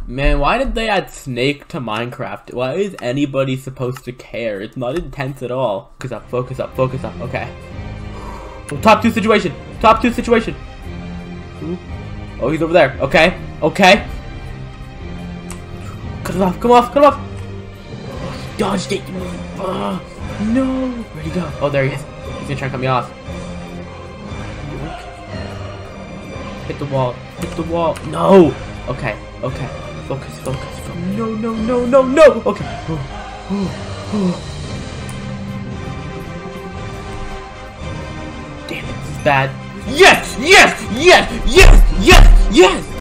Man, why did they add Snake to Minecraft? Why is anybody supposed to care? It's not intense at all. Focus up, focus up, focus up. Okay. Top 2 situation. Top 2 situation. Ooh. Oh, he's over there. Okay. Okay. Cut it off. Come off. Come off. Dodged it. No. Where'd he go? Oh, there he is. He's gonna try and cut me off. Hit the wall. Hit the wall. No. Okay. Okay. Focus. Focus. Focus. No. No. No. No. No. Okay. Damn it. This is bad. Yes. Yes. Yes. Yes. Yes. Yes.